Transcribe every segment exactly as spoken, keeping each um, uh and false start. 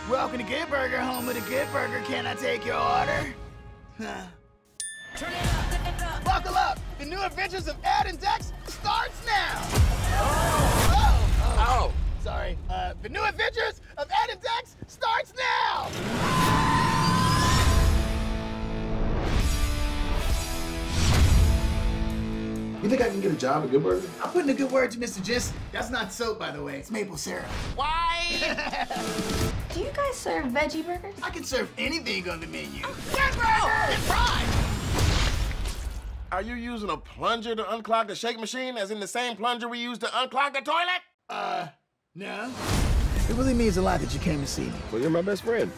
Welcome to Good Burger, home of the Good Burger. Can I take your order? Huh. Turn it up, turn it up. Buckle up. The new adventures of Ed and Dex starts now. Oh, oh, oh. oh. Sorry. Uh, the new adventures of Ed and Dex starts now. You think I can get a job at Good Burger? I'm putting a good word to Mister Jensen. That's not soap, by the way. It's maple syrup. Why? Do you guys serve veggie burgers? I can serve anything on the menu. Good Burger! It's fries! Are you using a plunger to unclog the shake machine, as in the same plunger we use to unclog the toilet? Uh, no. It really means a lot that you came to see me. Well, you're my best friend.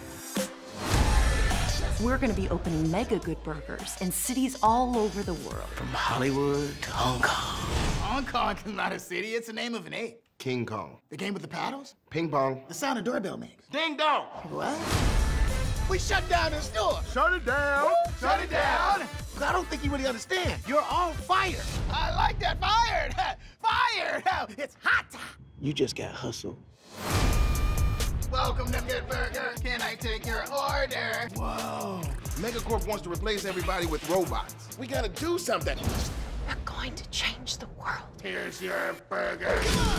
We're gonna be opening mega Good Burgers in cities all over the world. From Hollywood to Hong Kong. Hong Kong is not a city, it's the name of an ape. King Kong. The game with the paddles? Ping pong. The sound a doorbell makes. Ding dong. What? We shut down the store. Shut it down. Woo, shut it down. I don't think you really understand. You're all fired. I like that. Fired. Fired. It's hot. You just got hustled. Welcome to Good Burger. Can I take your order? Whoa. Megacorp wants to replace everybody with robots. We gotta do something. We're going to change the world. Here's your burger.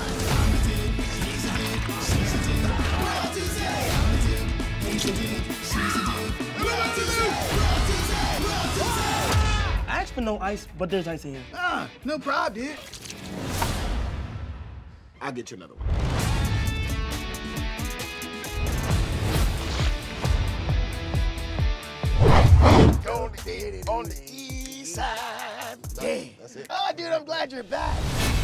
I asked for no ice, but there's ice in here. Ah, no problem, dude. I'll get you another one. On the, on the east side. Yeah. That's it. Oh, dude, I'm glad you're back.